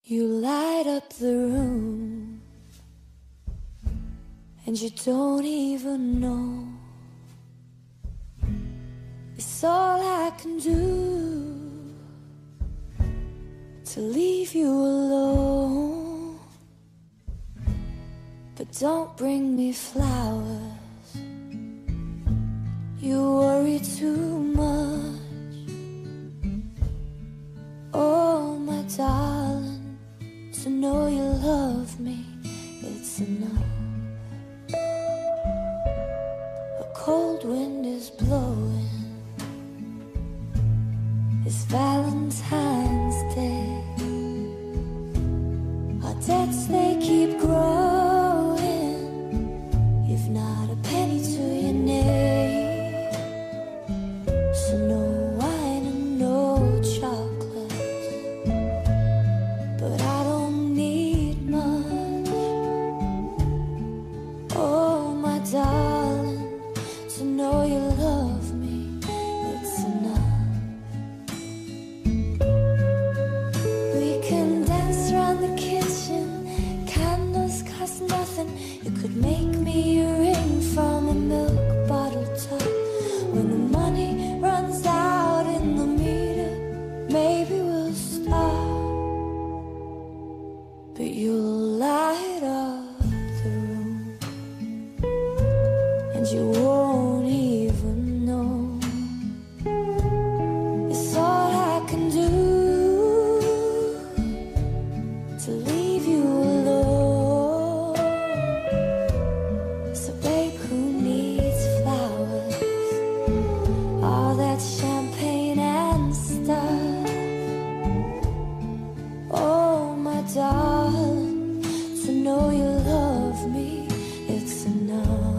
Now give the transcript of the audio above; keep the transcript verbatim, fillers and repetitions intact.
You light up the room, and you don't even know. It's all I can do to leave you alone. But don't bring me flowers, you worry too much. Oh, my darling, to know you love me, it's enough. A cold wind is blowing, it's Valentine's Day. Our debts, they keep growing, you've not a penny to your name. So no wine and no chocolate, but I don't need much. Oh, my darling, to know you love me, it's enough. We can dance around the kitchen, candles cost nothing. You could make me a ring from a milk bottle top. When the money runs out in the meter, maybe we'll stop. But you'll light up the room, and you won't even know. It's all I can do to leave you alone. So babe, who needs flowers, all that champagne and stuff? Oh, my darling, to know you love me, it's enough.